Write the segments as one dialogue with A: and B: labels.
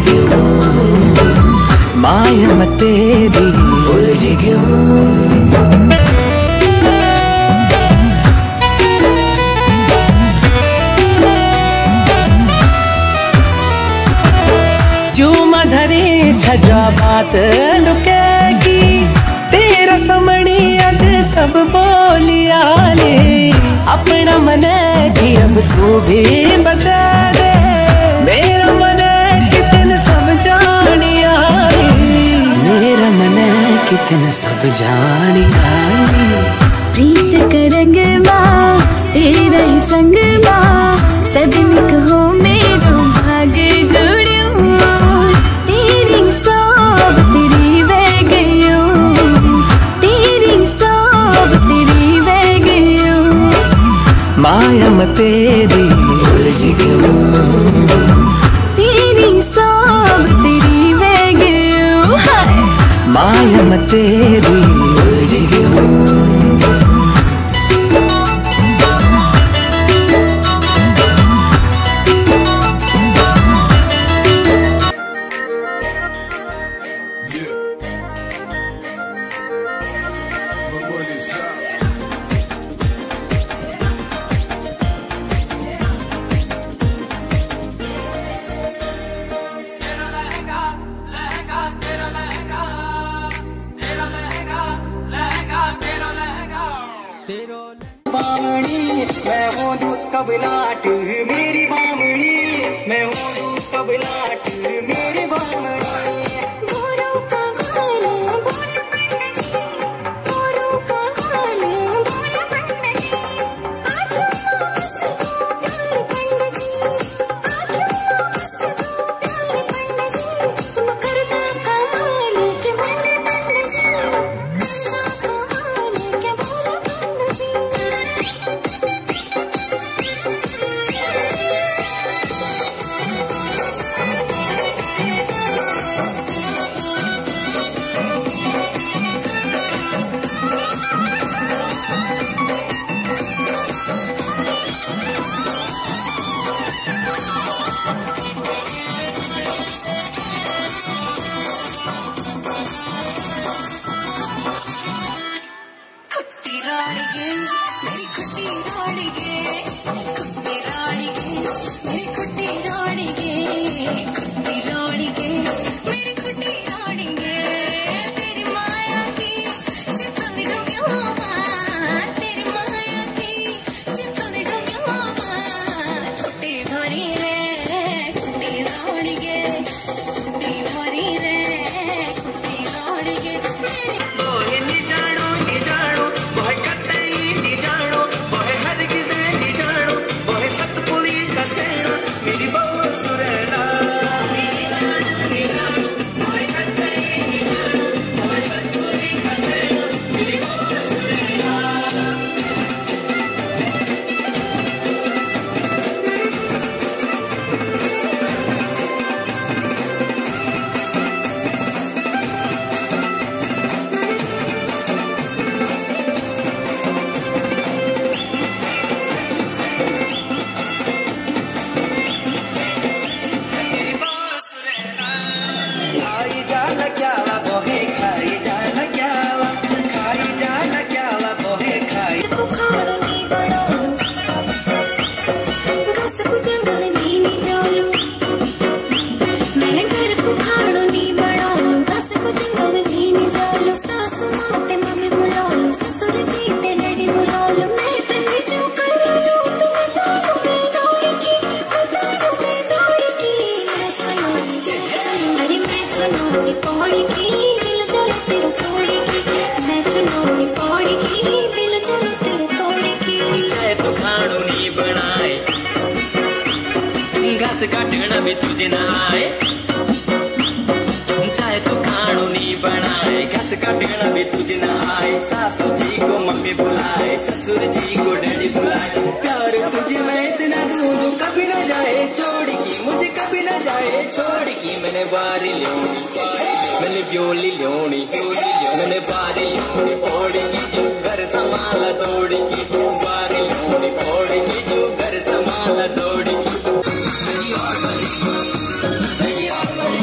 A: क्यों माया तेरी उलझ क्यों। चूमा धरी छजा बात लुकेगी तेरा समणी अज सब बोलिया ले अपना मन की अब तू भी बता दे मेरा मन कितन सब जानिया मेरा मन कितन सब जानिया
B: प्रीत करंग माँ तेरा ही संग माँ सदनिक हो मेरो भाग जोड़ियो तेरी सब तेरी बह गयो तेरी सब तेरी बह गयो
A: माया तेरी उलझ क्यों
B: तेरी सब तेरी बह गयो
A: माया तेरी उलझ क्यों।
C: बामणी मैं हूँ दूध कबलाट मेरी बामणी मैं हूँ दूध कबलाट मेरी बामणी
D: काटना भी तुझे ना आए चाहे तो खानो नहीं बनाए घास काटना भी तुझे ना आए सासू जी को मम्मी बुलाए ससुर जी को डैडी बुलाए प्यार तुझे मैं इतना दूं जो कभी ना जाए छोड़ की मुझे कभी ना जाए छोड़ की मैंने बारी लियोनी मैंने ब्योली लियोनी मैंने बारी लियोनी फोड़ की जो घर संभाला तोड़ की तू बारी लियोनी फोड़ की जो घर संभाला तोड़ की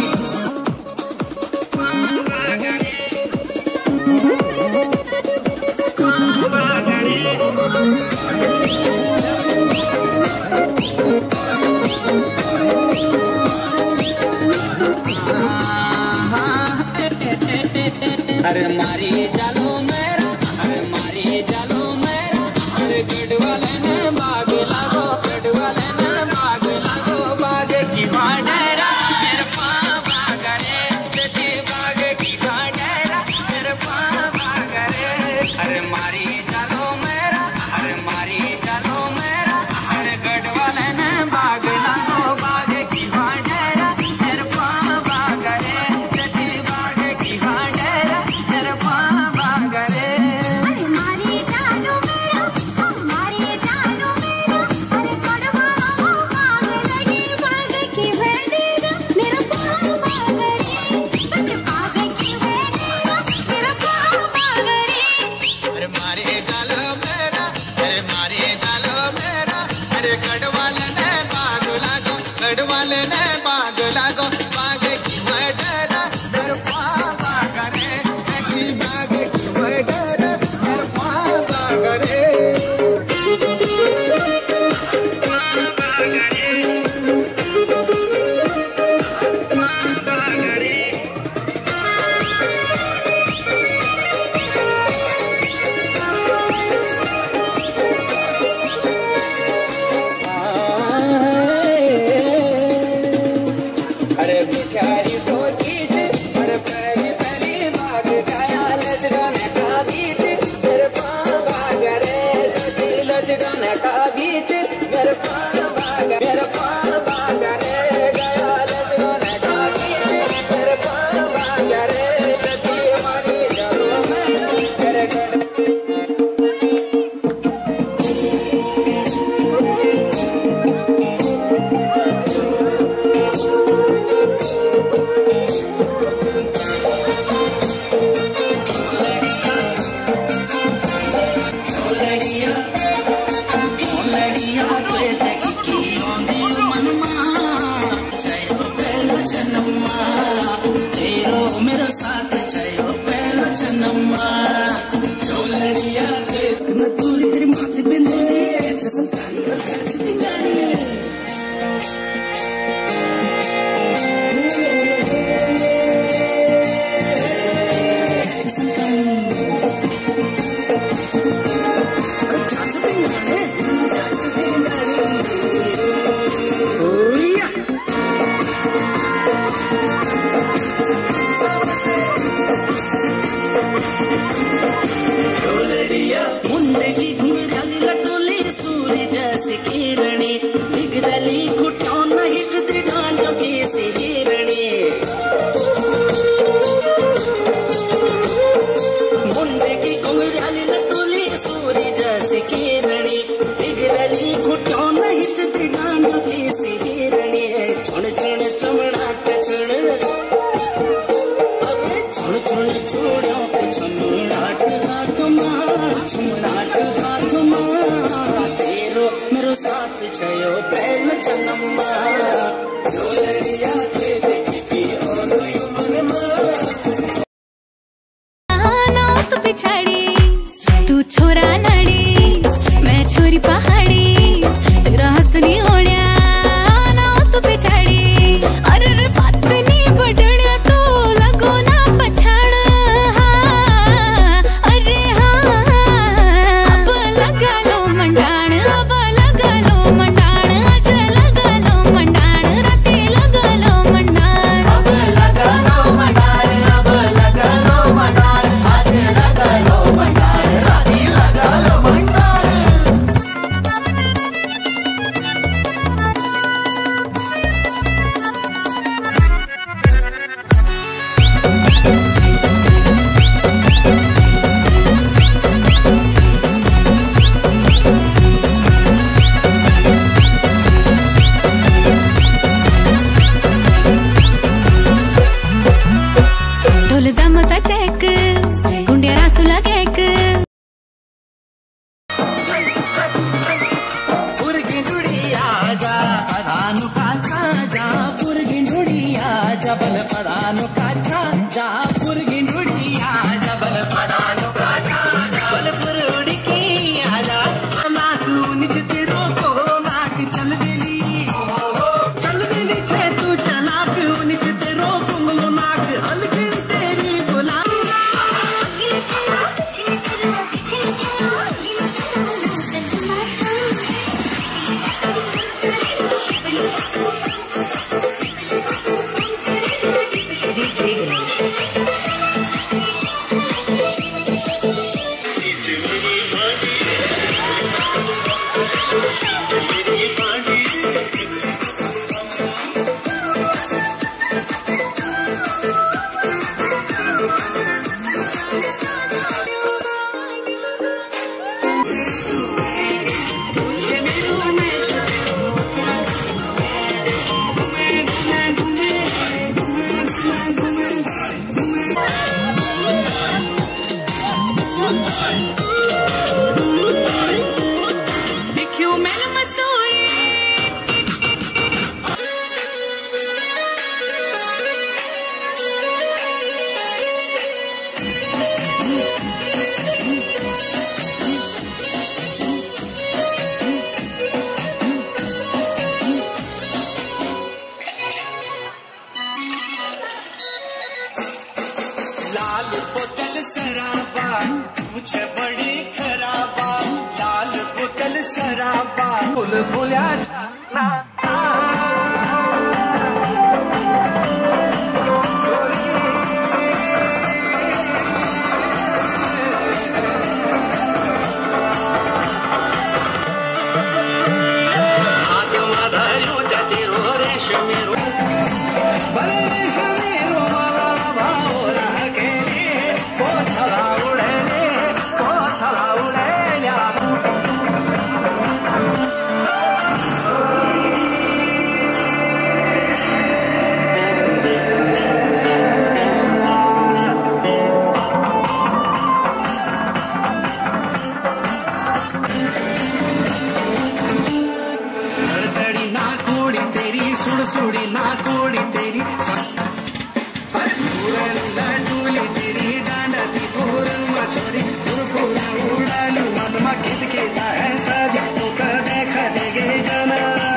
D: अरे मारी जालो मेरा, अरे मारी जालो मेरा, अरे गढ़वाले ने बाग लागो, गढ़वाले ने बाग लागो, बाग की भाडेरा मेरे पापा करे, तेरी बाग की भाडेरा मेरे पापा करे। अरे मारी जालो मेरा, अरे मारी जालो मेरा, अरे गढ़वाले ने बाग लागो, बाग की भाडेरा मेरे पापा करे, तेरी बाग की भाडेरा मेरे पापा करे।
B: अरे मारी जालो मेरा, हमारी जालो मेरा, अरे गढ़वा हो बाग लगी, बाग की भेड़ेरा मेरा पापा करे, अरे बाग की भेड़ेरा मेरा पापा करे।
E: अरे मारे जालो मेरा, अरे मारे जालो मेरा, अरे गढ़वाले ने बाग लागो, गढ़वाले ने बाग लागो, बाग की वडेरा मेरे पापा करे, ऐसी बाग की वडेरा मेरे पापा करे।
D: अरे बिचारी तो गीत, अरे पहली पहली बाग गाया लचगाने का बीच मेरे पापा करे, सजी लचगाने का बीच मेरे पापा करे, मेरे पापा करे, गाया लचगाने का बीच मेरे पापा करे, सजी मारी जालो मेरा, करे साथ छयो पहल जन्म जोलरिया के देखी और मन मा
B: ना तू पिछाड़ी, तू छोरा नड़ी, मैं छोरी पहाड़ी, तेरा हाथ नहीं ओढ़्या ना तू पिछाड़ी, अरे रे बात नहीं बढ़िया तू लगो ना पछाड़, हाँ अरे हाँ अब लगा लो मंडाण, अब लगा लो मंडाण, आज लगा लो मंडाण, राती लगा लो मंडाण, अब लगा लो मंडाण, अब लगा लो मंडाण, आज लगा लो मंडाण, राती लगा लो मंडाण। ढोल दमता चेक गुंडे रासुला केक
A: पुरगिंडुड़िया जा पदानु काचा जा, पुरगिंडुड़िया जबल पदानु काचा जा, पुरगिंडुड़िया जबल पदानु काचा जा, बल पुरुड़ी की आजा नाकू निज तेरो को नाक चल गेली छे तू चलाक निज तेरो कुंगलो नाक अलगड़ तेरी गुलाम
C: लाल बोतल शराबा मुझे बड़ी खराबा लाल बोतल शराबा
A: बुलबुल्या सुड़ी ना कोड़ी तेरी डूली तेरी डांडा थी भोर मछोरी पूरा उड़ालू मनमा खिद के है शादी तो कर देखा देगे जाना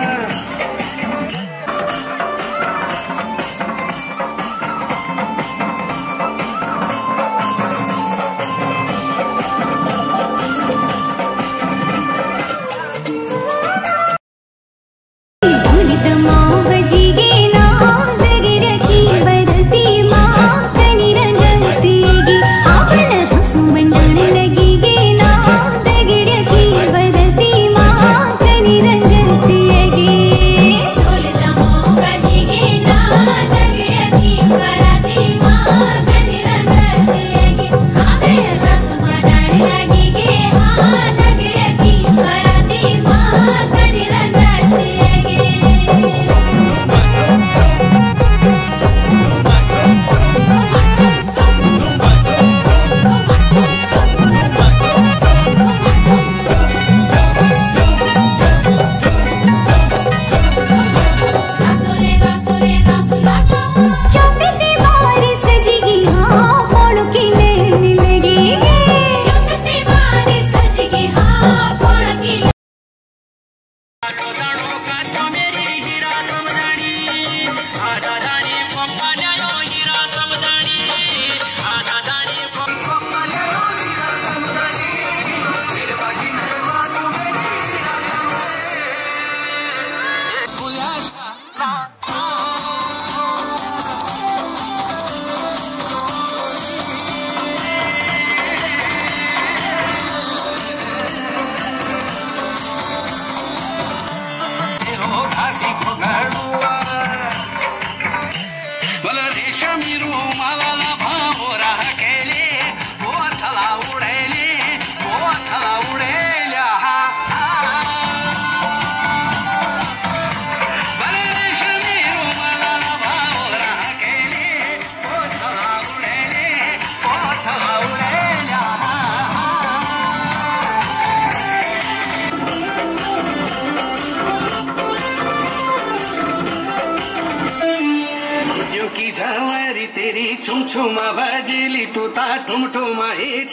A: तेरी छुम छुमा बजली तू ता ठुम ठुमा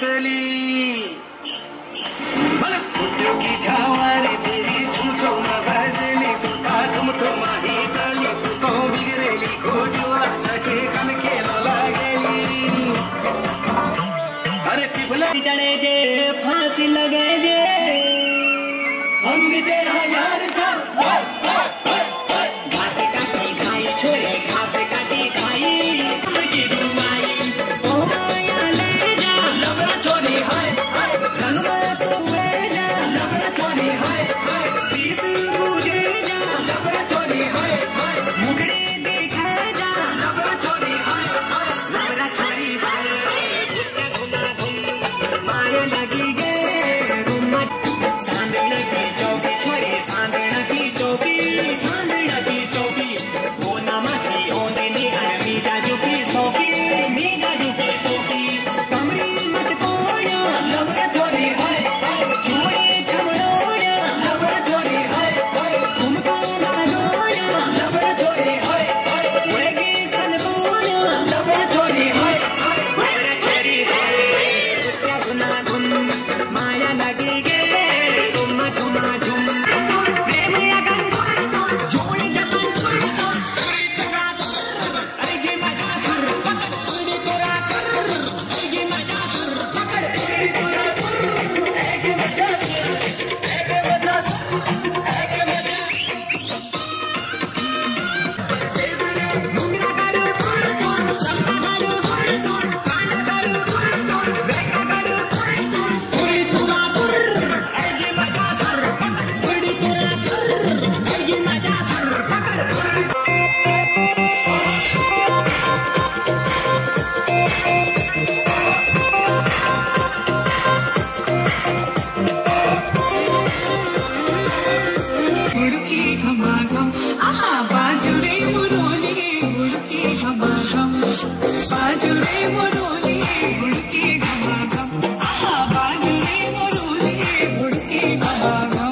A: हिटली फुटियो की झावारी तेरी छुम छुमा बजली तू ता ठुम ठुमा हिटली तू तो बिगड़ेली खोजुआ सचे कन खेलो लागेली अरे पिपला चढ़े दे फांसी लगे दे हम भी तेरा यार था घासे काटी खाई छोरे घासे काटी खाई छोरी हाय बाजुरे मुरुली गुड़की घमाघम, बाजुरे मुरुली गुड़की घमाघम।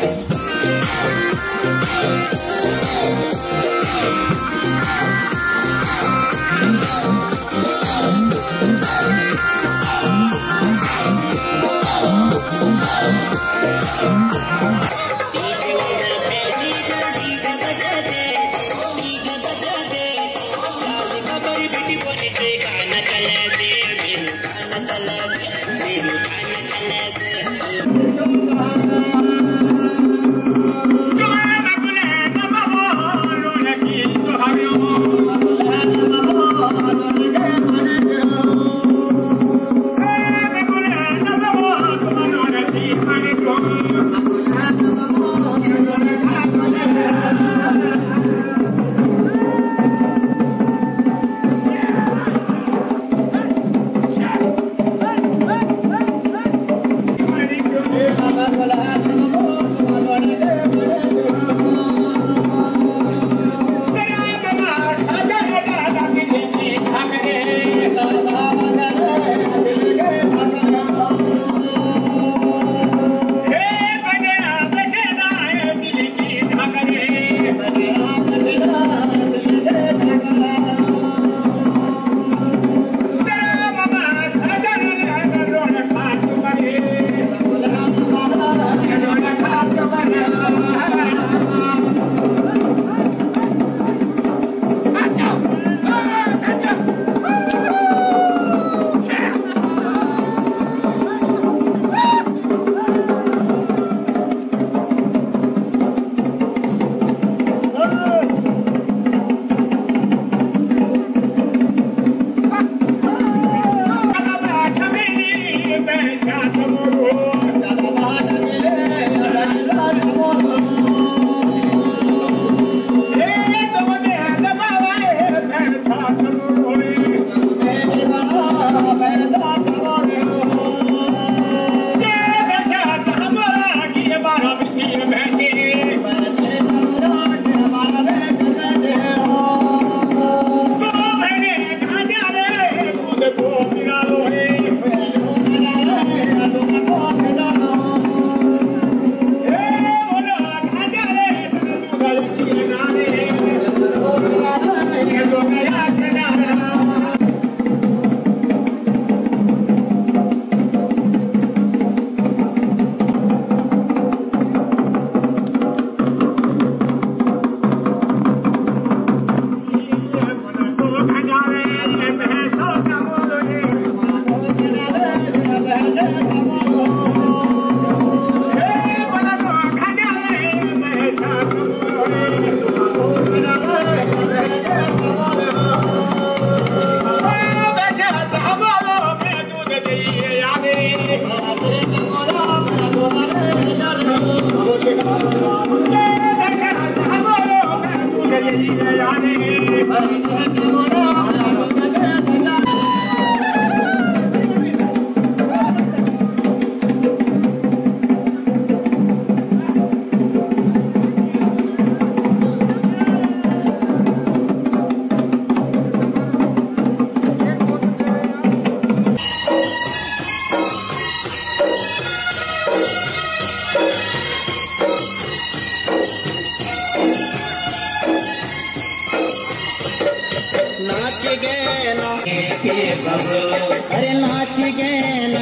C: अरे नाच गे ना,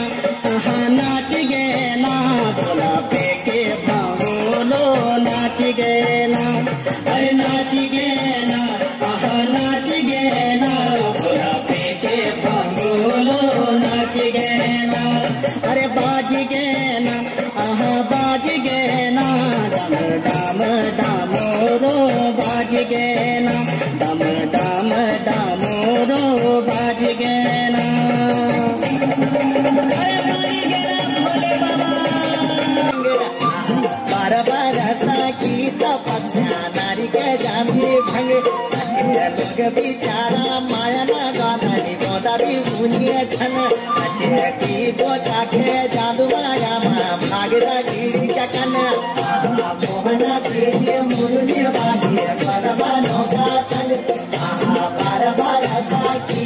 C: नाच गे ना, बोला फेंके भावोलो नाच गे ना, अरे नाच गे ना, नाच गे ना, बोला फेंके भावोलो नाच गे ना, अरे बाज गे ना, बाज गे ना, डम डम डमोरो बाज गे ना, डम डम डमोरो बाज गे ना। की तपस्या नारी के जाती भंग सचिव लोग बिचारा माया न गाना गोदा भी मुनिय छन सचिव की दो चाखे जादू माया माँ भागदा कीड़ी चकन मोहना प्रीति मुरली बाजी परमानो का संग बार बार सा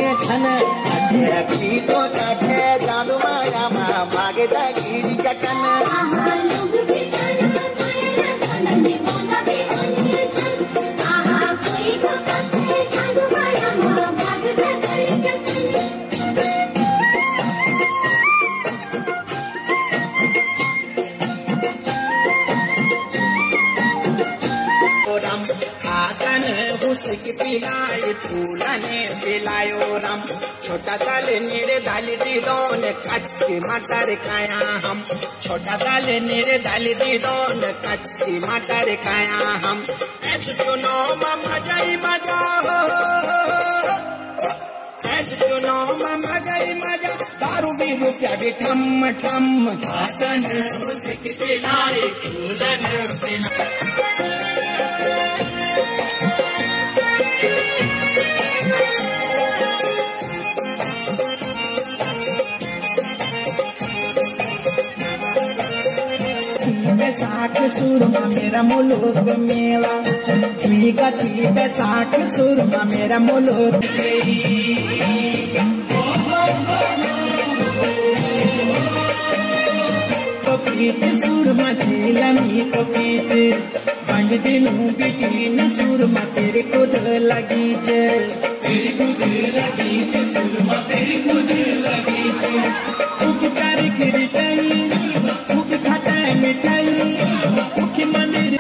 E: छन छे की तो छे जादू माया मा मागे दा कीड़ी जकन
F: आहा लोग बेचारा माया लगन दीवाना भी बन चल आहा कोई तो कथे जादू माया मा भागदा गली जकन
A: आगन हुसक पिलाए फूलने पिलायो राम छोटा दाल नीरे दाली दी दोन कच्ची मटर खाया हम छोटा दाल नीरे दाली दी दोन कच्ची मटर खाया हम ऐसे सुनो मम्मा जाई मजा ऐसे सुनो मम्मा जाई मजा दारू भी रुपया भी ठम ठम आगन हुसक पिलाए फूलने पिलाए बैसाख सुरमा मेरा मुलुक मेला गति बैसाख सुरमा मेरा मुलुक तो पीट सुरमा लमी तो पीट बंद दिनों बिटीन सुरमा तेरे कुछ लगी तेरी कुछ लगी सुरमा तेरी कुछ लगी कुछ कर खिरचाई कुछ खाता मिठाई कुछ मंदिर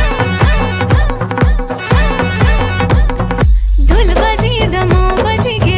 B: धुल बजी दमो बजी गे